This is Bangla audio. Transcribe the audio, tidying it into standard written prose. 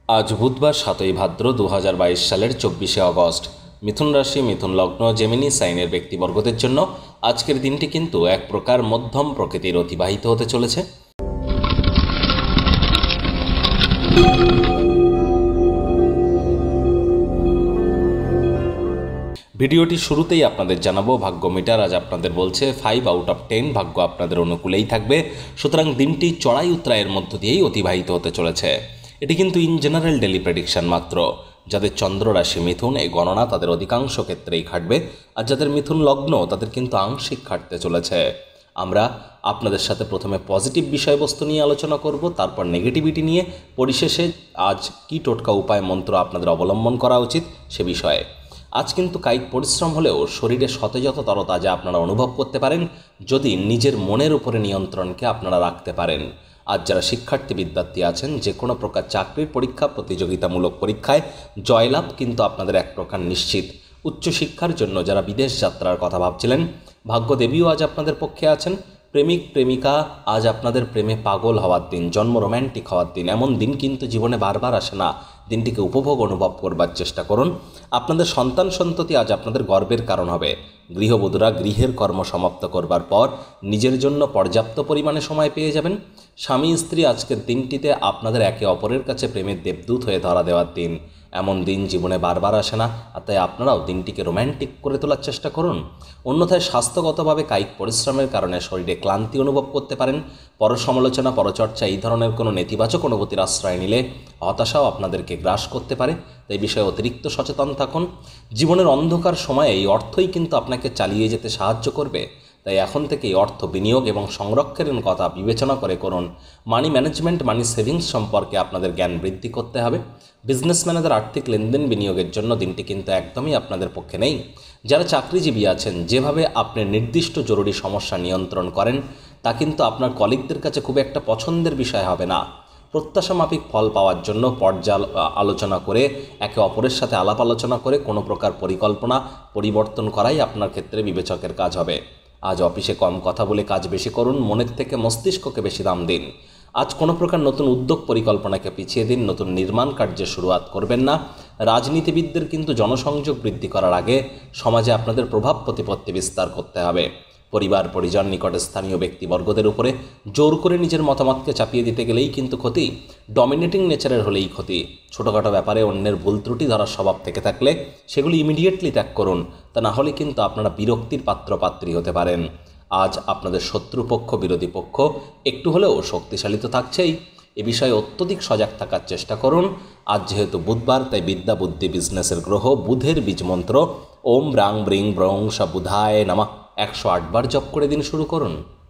আজ বুধবার 7ই ভাদ্র 2022 সালের 24শে অগস্ট। মিথুন রাশি, মিথুন লগ্ন, জেমিনি সাইনের ব্যক্তিবর্গদের জন্য আজকের দিনটি কিন্তু এক প্রকার মধ্যম প্রকৃতির অতিবাহিত হতে চলেছে। ভিডিওটি শুরুতেই আপনাদের জানাবো ভাগ্য মিটার আজ আপনাদের বলছে 5 আউট অফ 10 ভাগ্য আপনাদের অনুকূলেই থাকবে। সুতরাং দিনটি চড়াই উতরাইয়ের মধ্য দিয়েই অতিবাহিত হতে চলেছে। এটি কিন্তু ইন জেনারেল ডেলি প্রেডিকশন মাত্র। যাদের চন্দ্র রাশি মিথুন, এই গণনা তাদের অধিকাংশ ক্ষেত্রেই খাটবে, আর যাদের মিথুন লগ্ন তাদের কিন্তু আংশিক খাটতে চলেছে। আমরা আপনাদের সাথে প্রথমে পজিটিভ বিষয়বস্তু নিয়ে আলোচনা করব, তারপর নেগেটিভিটি নিয়ে, পরিশেষে আজ কী টোটকা উপায় মন্ত্র আপনাদের অবলম্বন করা উচিত সে বিষয়ে। আজ কিন্তু কায়িক পরিশ্রম হলেও শরীরে সতেজতা তরতাজা আপনারা অনুভব করতে পারেন যদি নিজের মনের উপরে নিয়ন্ত্রণকে আপনারা রাখতে পারেন। আজ যারা শিক্ষার্থী বিদ্যার্থী আছেন, যে কোনো প্রকার চাকরির পরীক্ষা, প্রতিযোগিতামূলক পরীক্ষায় জয়লাভ কিন্তু আপনাদের এক প্রকার নিশ্চিত। উচ্চশিক্ষার জন্য যারা বিদেশ যাত্রার কথা ভাবছিলেন, ভাগ্যদেবীও আজ আপনাদের পক্ষে আছেন। প্রেমিক প্রেমিকা আজ আপনাদের প্রেমে পাগল হওয়ার দিন, জন্ম রোম্যান্টিক হওয়ার দিন। এমন দিন কিন্তু জীবনে বারবার আসে না। দিনটিকে উপভোগ অনুভব করবার চেষ্টা করুন। আপনাদের সন্তান সন্ততি আজ আপনাদের গর্বের কারণ হবে। গৃহবধূরা গৃহের কর্ম সমাপ্ত করবার পর নিজের জন্য পর্যাপ্ত পরিমাণে সময় পেয়ে যাবেন। স্বামী স্ত্রী আজকের দিনটিতে আপনাদের একে অপরের কাছে প্রেমের দেবদূত হয়ে ধরা দেওয়ার দিন। এমন দিন জীবনে বারবার আসে না, আর তাই আপনারাও দিনটিকে রোম্যান্টিক করে তোলার চেষ্টা করুন। অন্যথায় স্বাস্থ্যগতভাবে কায়িক পরিশ্রমের কারণে শরীরে ক্লান্তি অনুভব করতে পারেন। পরসমালোচনা, পরচর্চা এই ধরনের কোনো নেতিবাচক অনুভূতির আশ্রয় নিলে হতাশাও আপনাদেরকে গ্রাস করতে পারে। তাই বিষয়ে অতিরিক্ত সচেতন থাকুন। জীবনের অন্ধকার সময়ে এই অর্থই কিন্তু আপনাকে চালিয়ে যেতে সাহায্য করবে। তাই এখন থেকে এই অর্থ বিনিয়োগ এবং সংরক্ষণের কথা বিবেচনা করে করুন। মানি ম্যানেজমেন্ট, মানি সেভিংস সম্পর্কে আপনাদের জ্ঞান বৃদ্ধি করতে হবে। বিজনেসম্যানেদের আর্থিক লেনদেন বিনিয়োগের জন্য দিনটি কিন্তু একদমই আপনাদের পক্ষে নেই। যারা চাকরিজীবী আছেন, যেভাবে আপনি নির্দিষ্ট জরুরি সমস্যা নিয়ন্ত্রণ করেন তা কিন্তু আপনার কলিগদের কাছে খুব একটা পছন্দের বিষয় হবে না। প্রত্যাশা মাফিক ফল পাওয়ার জন্য আলোচনা করে, একে অপরের সাথে আলাপ আলোচনা করে কোনো প্রকার পরিকল্পনা পরিবর্তন করাই আপনার ক্ষেত্রে বিবেচকের কাজ হবে। আজ অফিসে কম কথা বলে কাজ বেশি করুন, মনের থেকে মস্তিষ্ককে বেশি দাম দিন। আজ কোনো প্রকার নতুন উদ্যোগ পরিকল্পনাকে পিছিয়ে দিন, নতুন নির্মাণ কার্যের শুরুয়াত করবেন না। রাজনীতিবিদদের কিন্তু জনসংযোগ বৃদ্ধি করার আগে সমাজে আপনাদের প্রভাব প্রতিপত্তি বিস্তার করতে হবে। পরিবার পরিজন, নিকটে স্থানীয় ব্যক্তিবর্গদের উপরে জোর করে নিজের মতামতকে চাপিয়ে দিতে গেলেই কিন্তু ক্ষতি। ডমিনেটিং নেচারের হলেই ক্ষতি। ছোটোখাটো ব্যাপারে অন্যের ভুল ত্রুটি ধরার স্বভাব থেকে থাকলে সেগুলি ইমিডিয়েটলি ত্যাগ করুন, তা না হলে কিন্তু আপনারা বিরক্তির পাত্রপাত্রী হতে পারেন। আজ আপনাদের শত্রুপক্ষ, বিরোধী পক্ষ একটু হলেও শক্তিশালী তো থাকছেই, এ বিষয়ে অত্যধিক সজাগ থাকার চেষ্টা করুন। আজ যেহেতু বুধবার, তাই বিদ্যা বুদ্ধি বিজনেসের গ্রহ বুধের বীজমন্ত্র ওম ব্রাং ব্রিং ব্রং সা বুধায় নামা 108 বার জপ করে দিন শুরু করুন।